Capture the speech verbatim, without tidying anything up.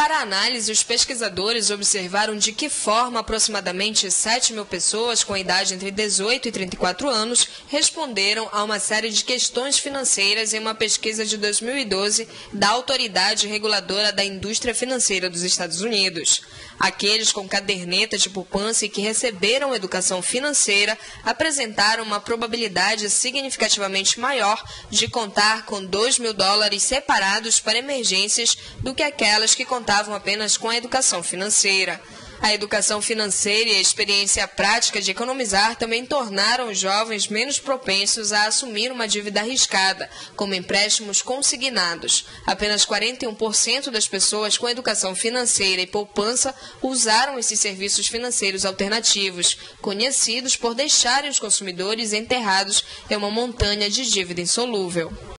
Para a análise, os pesquisadores observaram de que forma aproximadamente sete mil pessoas com idade entre dezoito e trinta e quatro anos responderam a uma série de questões financeiras em uma pesquisa de dois mil e doze da Autoridade Reguladora da Indústria Financeira dos Estados Unidos. Aqueles com caderneta de poupança e que receberam educação financeira apresentaram uma probabilidade significativamente maior de contar com dois mil dólares separados para emergências do que aquelas que contavam apenas com a educação financeira. A educação financeira e a experiência prática de economizar também tornaram os jovens menos propensos a assumir uma dívida arriscada, como empréstimos consignados. Apenas quarenta e um por cento das pessoas com educação financeira e poupança usaram esses serviços financeiros alternativos, conhecidos por deixarem os consumidores enterrados em uma montanha de dívida insolúvel.